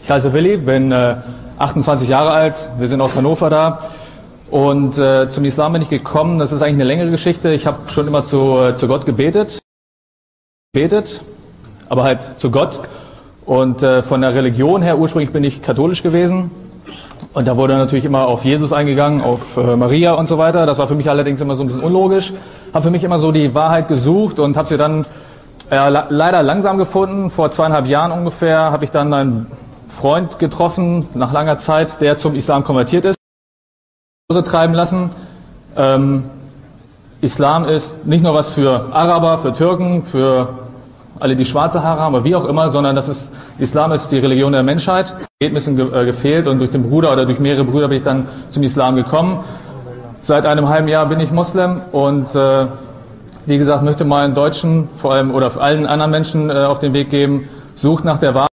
Ich heiße Willi, bin 28 Jahre alt, wir sind aus Hannover da und zum Islam bin ich gekommen, das ist eigentlich eine längere Geschichte. Ich habe schon immer zu Gott gebetet, aber halt zu Gott und von der Religion her, ursprünglich bin ich katholisch gewesen und da wurde natürlich immer auf Jesus eingegangen, auf Maria und so weiter. Das war für mich allerdings immer so ein bisschen unlogisch, habe für mich immer so die Wahrheit gesucht und habe sie dann leider langsam gefunden. Vor 2,5 Jahren ungefähr habe ich dann einen Freund getroffen, nach langer Zeit, der zum Islam konvertiert ist. Treiben lassen. Islam ist nicht nur was für Araber, für Türken, für alle, die schwarze Haare haben, oder wie auch immer, sondern Islam ist die Religion der Menschheit. Geht ein bisschen gefehlt und durch den Bruder oder durch mehrere Brüder bin ich dann zum Islam gekommen. Seit einem halben Jahr bin ich Muslim und wie gesagt, möchte mal einen Deutschen vor allem oder allen anderen Menschen auf den Weg geben, sucht nach der Wahrheit.